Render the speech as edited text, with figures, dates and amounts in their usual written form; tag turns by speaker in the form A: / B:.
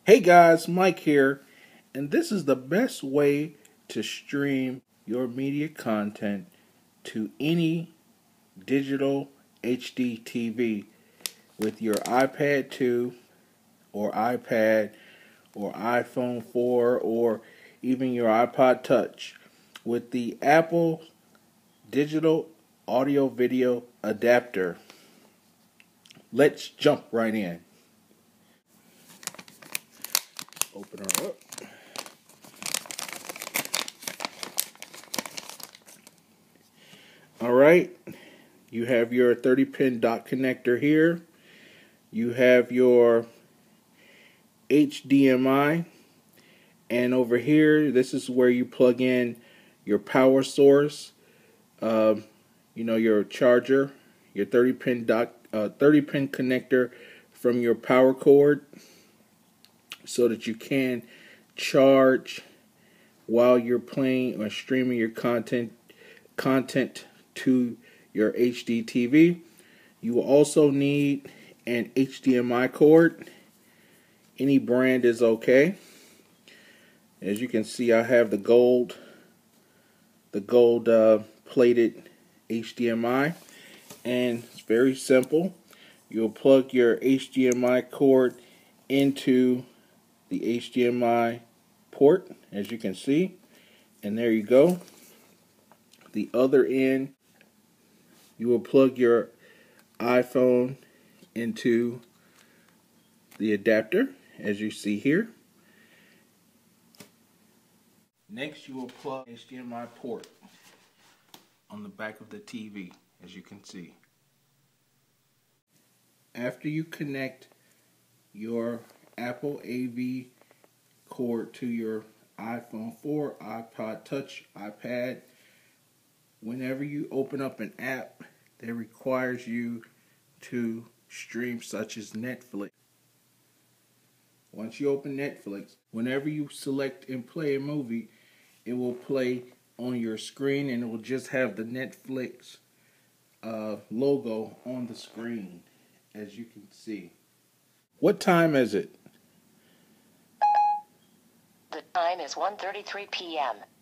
A: Hey guys, Mike here, and this is the best way to stream your media content to any digital HD TV with your iPad 2 or iPad or iPhone 4 or even your iPod Touch with the Apple Digital Audio Video Adapter. Let's jump right in. Open her up. Alright, you have your 30-pin dock connector here. You have your HDMI. And over here, this is where you plug in your power source. Your charger, your 30-pin dock, 30-pin connector from your power cord, so that you can charge while you're playing or streaming your content to your HD TV. You will also need an HDMI cord. Any brand is okay. As you can see, I have the gold plated HDMI, and it's very simple. You'll plug your HDMI cord into the HDMI port, as you can see, and there you go. The other end, you will plug your iPhone into the adapter, as you see here. Next, you will plug HDMI port on the back of the TV, as you can see. After you connect your Apple AV cord to your iPhone 4, iPod Touch, iPad, whenever you open up an app that requires you to stream, such as Netflix, once you open Netflix, whenever you select and play a movie, it will play on your screen, and it will just have the Netflix logo on the screen, as you can see. What time is it?
B: The time is 1:33 p.m.